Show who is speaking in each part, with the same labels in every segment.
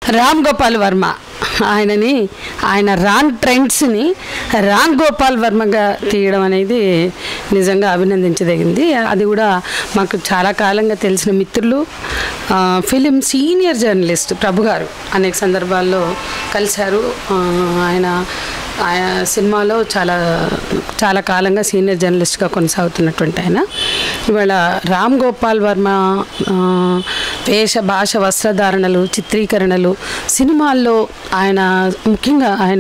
Speaker 1: రామ్ గోపాల్ వర్మ ఆయన రాంగ్ ట్రెండ్స్ని రామ్ గోపాల్ వర్మగా తీయడం అనేది నిజంగా అభినందించదగింది. అది కూడా మాకు చాలా కాలంగా తెలిసిన మిత్రులు, ఫిలిం సీనియర్ జర్నలిస్ట్ ప్రభు గారు అనేక సందర్భాల్లో కలిశారు. ఆయన సినిమాలో చాలా కాలంగా సీనియర్ జర్నలిస్ట్గా కొనసాగుతున్నటువంటి ఆయన ఇవాళ రామ్ గోపాల్ వర్మ వేష భాష వస్త్రధారణలు, చిత్రీకరణలు, సినిమాల్లో ఆయన ముఖ్యంగా ఆయన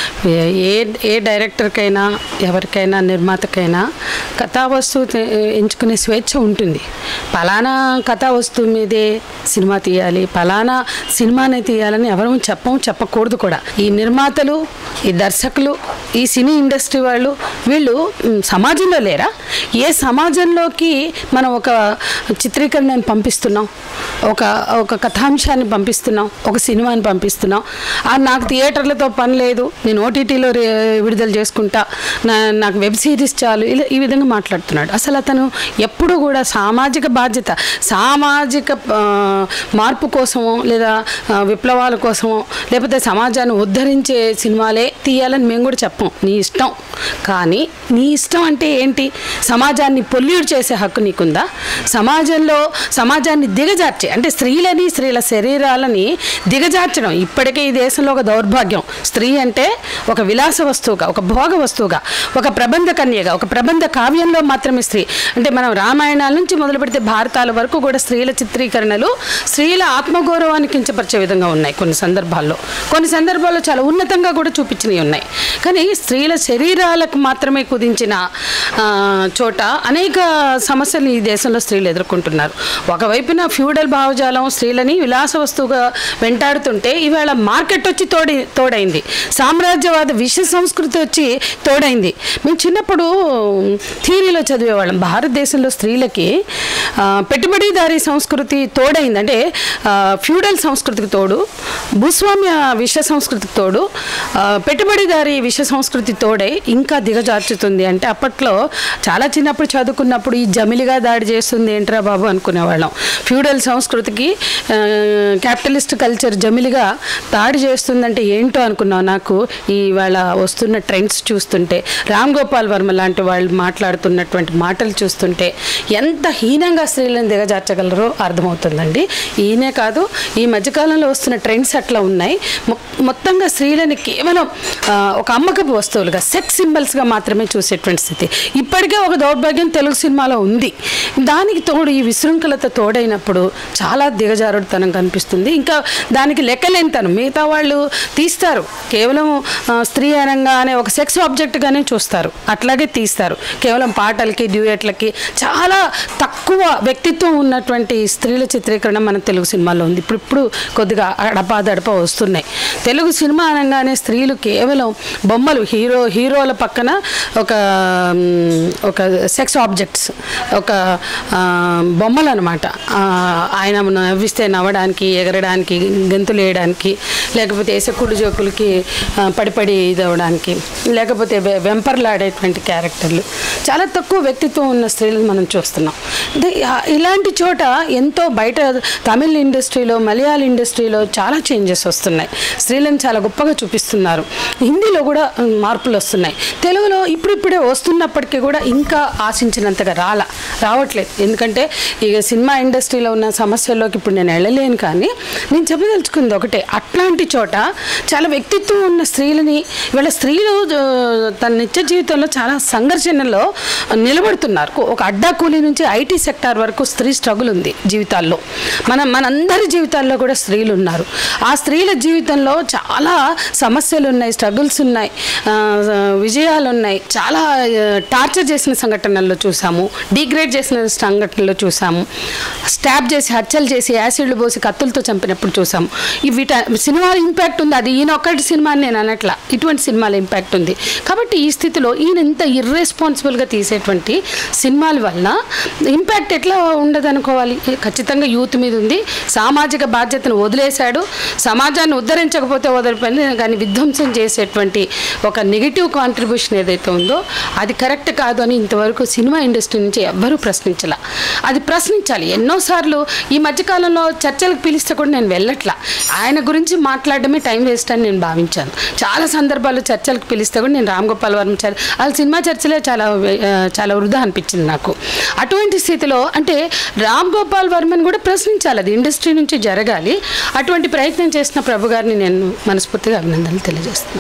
Speaker 1: ఏ డైరెక్టర్కైనా ఎవరికైనా నిర్మాతకైనా కథావస్తువు ఎంచుకునే స్వేచ్ఛ ఉంటుంది. పలానా కథావస్తువు మీదే సినిమా తీయాలి, పలానా సినిమానే తీయాలని ఎవరూ చెప్పకూడదు కూడా. ఈ నిర్మాతలు, ఈ దర్శకులు, ఈ సినీ ఇండస్ట్రీ వీళ్ళు సమాజంలో లేరా? ఏ సమాజంలోకి మనం ఒక చిత్రీకరణను పంపిస్తున్నాం, ఒక కథాంశాన్ని పంపిస్తున్నాం, ఒక సినిమాని పంపిస్తున్నాం. నాకు థియేటర్లతో పని లేదు, నేను ఓటీటీలో విడుదల చేసుకుంటా, నాకు వెబ్ సిరీస్ చాలు, ఈ విధంగా మాట్లాడుతున్నాడు. అసలు అతను ఎప్పుడు కూడా సామాజిక బాధ్యత, సామాజిక మార్పు కోసమో లేదా విప్లవాల కోసమో లేకపోతే సమాజాన్ని ఉద్ధరించే సినిమాలే తీయాలని మేము కూడా చెప్పం. నీ ఇష్టం. కానీ నీ ఇష్టం అంటే ఏంటి? సమాజాన్ని పొల్యూట్ చేసే హక్కు నీకుందా? సమాజాన్ని దిగజార్చే, అంటే స్త్రీలని, స్త్రీల శరీరాలని దిగజార్చడం ఇప్పటికే ఈ దేశంలో ఒక దౌర్భాగ్యం. స్త్రీ అంటే ఒక విలాస వస్తువుగా, ఒక భోగ వస్తువుగా, ఒక ప్రబంధ కన్యగా, ఒక ప్రబంధ కావ్యంలో మాత్రమే స్త్రీ. అంటే మనం రామాయణాల నుంచి మొదలు పెడితే భారతాల వరకు కూడా స్త్రీల చిత్రీకరణలు స్త్రీల ఆత్మగౌరవాన్ని కించపరిచే విధంగా ఉన్నాయి. కొన్ని సందర్భాల్లో చాలా ఉన్నతంగా కూడా చూపించినవి ఉన్నాయి. కానీ స్త్రీల శరీరాలకు మాత్రమే కుదించిన చోట అనేక సమస్యలు ఈ దేశంలో స్త్రీలు ఎదుర్కొంటున్నారు. ఒకవైపున ఫ్యూడల్ భావజాలం స్త్రీలని విలాస వస్తువుగా వెంటాడుతుంటే ఇవాళ మార్కెట్ వచ్చి తోడైంది, సామ్రాజ్యవాద విష సంస్కృతి వచ్చి తోడైంది. మేము చిన్నప్పుడు థియరీలో చదివేవాళ్ళం, భారతదేశంలో స్త్రీలకి పెట్టుబడిదారీ సంస్కృతి తోడైంది. అంటే ఫ్యూడల్ సంస్కృతికి తోడు, భూస్వామ్య విష సంస్కృతికి తోడు, పెట్టుబడిదారీ విష సంస్కృతి తోడై ఇంకా దిగజార్చుతుంది. అంటే అప్పట్లో చాలా చిన్నప్పుడు చదువుకున్నప్పుడు ఈ జమిలిగా దాడి చేస్తుంది ఏంట్రా బాబు అనుకునేవాళ్ళం. ఫ్యూడల్ సంస్కృతికి క్యాపిటలిస్ట్ కల్చర్ జమిలిగా దాడి చేస్తుందంటే ఏంటో అనుకున్నాం. నాకు ఇవాళ వస్తున్న ట్రెండ్స్ చూస్తుంటే, రామ్ గోపాల్ వర్మ లాంటి వాళ్ళు మాట్లాడుతున్నటువంటి మాటలు చూస్తుంటే ఎంత హీనంగా స్త్రీలను దిగజార్చగలరో అర్థమవుతుందండి. ఈయనే కాదు, ఈ మధ్యకాలంలో వస్తున్న ట్రెండ్స్ అట్లా ఉన్నాయి. మొత్తంగా స్త్రీలని కేవలం ఒక అమ్మకపు వస్తువులుగా, సెక్స్ సింబల్స్గా మాత్రమే చూసేటువంటి స్థితి ఇప్పటికే ఒక దౌర్భాగ్యం తెలుగు సినిమాలో ఉంది. దానికి తోడు ఈ విశృంఖలత తోడైనప్పుడు చాలా దిగజారుడుతనం కనిపిస్తుంది. ఇంకా దానికి లెక్కలేనితనం. మిగతా వాళ్ళు తీస్తారు, కేవలం స్త్రీ అనగానే ఒక సెక్స్ ఆబ్జెక్ట్గానే చూస్తారు, అట్లాగే తీస్తారు. కేవలం పాటలకి, డ్యూయెట్లకి చాలా తక్కువ వ్యక్తిత్వం ఉన్నటువంటి స్త్రీల చిత్రీకరణ మన తెలుగు సినిమాలో ఉంది. ఇప్పుడు కొద్దిగా అడపాదడప వస్తున్నాయి. తెలుగు సినిమా అనగానే స్త్రీలు కేవలం బొమ్మలు, హీరోల పక్కన ఒక సెక్స్ ఆబ్జెక్ట్స్, ఒక బొమ్మలు అనమాట. ఆయన నవ్విస్తే నవ్వడానికి, ఎగరడానికి, గెంతులు వేయడానికి, లేకపోతే వేసకుడు జోకులకి పడిపడి ఇదవడానికి, లేకపోతే వెంపర్లాడేటువంటి క్యారెక్టర్లు. చాలా తక్కువ వ్యక్తిత్వం ఉన్న స్త్రీలను మనం చూస్తున్నాం. ఇలాంటి చోట ఎంతో బయట తమిళ ఇండస్ట్రీలో, మలయాళ ఇండస్ట్రీలో చాలా చేంజెస్ వస్తున్నాయి. స్త్రీలను చాలా గొప్పగా చూపిస్తున్నారు. హిందీలో కూడా మార్పులు వస్తున్నాయి. తెలుగులో ఇప్పుడిప్పుడే వస్తున్నప్పటికీ కూడా ఇంకా ఆశించినంతగా రావట్లేదు. ఎందుకంటే ఇక సినిమా ఇండస్ట్రీలో ఉన్న సమస్యల్లోకి ఇప్పుడు నేను వెళ్ళలేను. కానీ నేను చెప్పదలుచుకుంది ఒకటే, అట్లాంటి చోట చాలా వ్యక్తిత్వం ఉన్న స్త్రీలని ఇవాళ స్త్రీలు తన నిత్య జీవితంలో చాలా సంఘర్షణలో నిలబడుతున్నారు. ఒక అడ్డా కూలీ నుంచి ఐటీ సెక్టార్ వరకు స్త్రీ స్ట్రగుల్ ఉంది జీవితాల్లో. మనందరి జీవితాల్లో కూడా స్త్రీలు ఉన్నారు. ఆ స్త్రీల జీవితంలో చాలా సమస్యలు ఉన్నాయి, స్ట్రగుల్స్ ఉన్నాయి, విజయాలు ఉన్నాయి. చాలా టార్చర్ చేసిన సంఘటనల్లో చూసాము, డిగ్రేడ్ చేసిన సంఘటనలో చూసాము, స్టాబ్ చేసి, హత్యలు చేసి, యాసిడ్లు పోసి కత్తులతో చంపినప్పుడు చూసాము. సినిమా సినిమా ఇంపాక్ట్ ఉంది, అది ఈయన ఒక్కటి సినిమా అని నేను అనట్లా, ఇటువంటి సినిమాల ఇంపాక్ట్ ఉంది. కాబట్టి ఈ స్థితిలో ఈయన ఇంత ఇర్రెస్పాన్సిబుల్గా తీసేటువంటి సినిమాల వలన ఇంపాక్ట్ ఎట్లా ఉండదు అనుకోవాలి? ఖచ్చితంగా యూత్ మీద ఉంది. సామాజిక బాధ్యతను వదిలేశాడు, సమాజాన్ని ఉద్ధరించకపోతే వదిలిపోయింది, కానీ విధ్వంసం చేసేటువంటి ఒక నెగిటివ్ కాంట్రిబ్యూషన్ ఏదైతే ఉందో అది కరెక్ట్ కాదు అని ఇంతవరకు సినిమా ఇండస్ట్రీ నుంచి ఎవ్వరూ ప్రశ్నించాల. అది ప్రశ్నించాలి. ఎన్నోసార్లు ఈ మధ్యకాలంలో చర్చలకు పిలిస్తే కూడా నేను వెళ్ళట్లా. ఆయన గురించి మాట్లాడడమే టైం వేస్ట్ అని నేను భావించాను. చాలా సందర్భాల్లో చర్చలకు పిలిస్తే కూడా నేను రామ్ గోపాల్ వర్మ వాళ్ళ సినిమా చర్చలే చాలా వృధా అనిపించింది నాకు. అటువంటి స్థితిలో అంటే రామ్ గోపాల్ వర్మని కూడా ప్రశ్నించాలి, అది ఇండస్ట్రీ నుంచి జరగాలి. అటువంటి ప్రయత్నం చేసిన ప్రభు గారిని నేను మనస్ఫూర్తిగా అభినందనలు తెలియజేస్తున్నాను.